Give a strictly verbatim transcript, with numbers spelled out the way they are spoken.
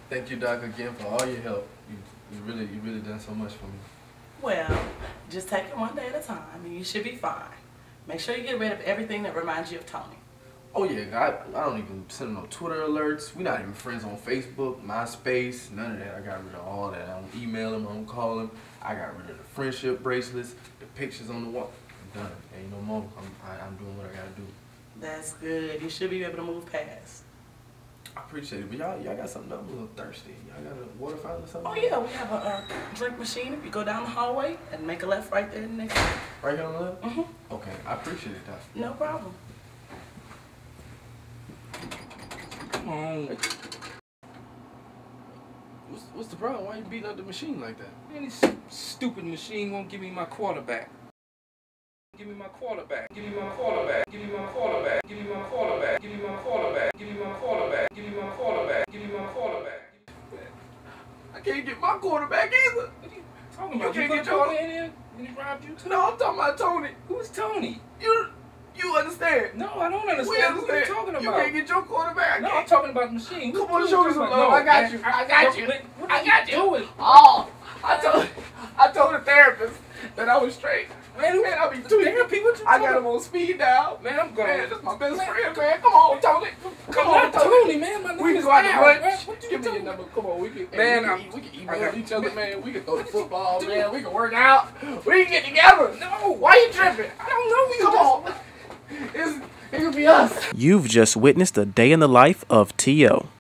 Thank you, Doc, again for all your help. You, you really, you really done so much for me. Well, just take it one day at a time, and you should be fine. Make sure you get rid of everything that reminds you of Tony. Oh yeah, I, I don't even send him no Twitter alerts. We're not even friends on Facebook, MySpace, none of that. I got rid of all that. I don't email him, I don't call him. I got rid of the friendship bracelets, the pictures on the wall. I'm done. Ain't no more. I'm, I, I'm doing what I gotta do. That's good. You should be able to move past. I appreciate it, but y'all, y'all got something. I'm a little thirsty. Y'all got a water fountain or something? Oh yeah, we have a, a drink machine. If you go down the hallway and make a left right there next. Right here on the left? Mm-hmm. Okay, I appreciate it, Doc. No problem. Come on. What's, what's the problem? Why you beating up the machine like that? Man, this stupid machine won't give me my quarterback. Give me my quarterback. Give me my quarterback. Give me my quarterback. Give me my quarterback. Give me my quarterback. Give me my quarterback. Give me my quarterback. Give me my quarterback. I can't get my quarterback either. What are you talking about? You You can't put get your- Tony in here when he robbed you too? No, I'm talking about Tony. Who's Tony? You, you understand? No, I don't understand. We What understand. are you talking about? You can't get your quarterback. I No, I'm can't. talking about the machine. Come What on, are show me you some talking love. about? I got Man, you. I got you. Man, what I are got you you. doing? Oh, I told, I told the therapist that I was straight. Man, Man, I be the tweaking. therapy, what you I talking got him on speed dial. Man, I'm going. Man, that's my best Man, friend, man. Come on, Tony. Come I'm on, not Tony. Tony, man. My name We can is go out to Al, lunch. man. What you Give me your talking number. Come on, we can. Man, hey, we I'm- can, we can I email got- each other, man. We can throw the football, man. We can work out. We can get together. No. Why you tripping? I don't know you. Come on. It's, it could be us. You've just witnessed a day in the life of T O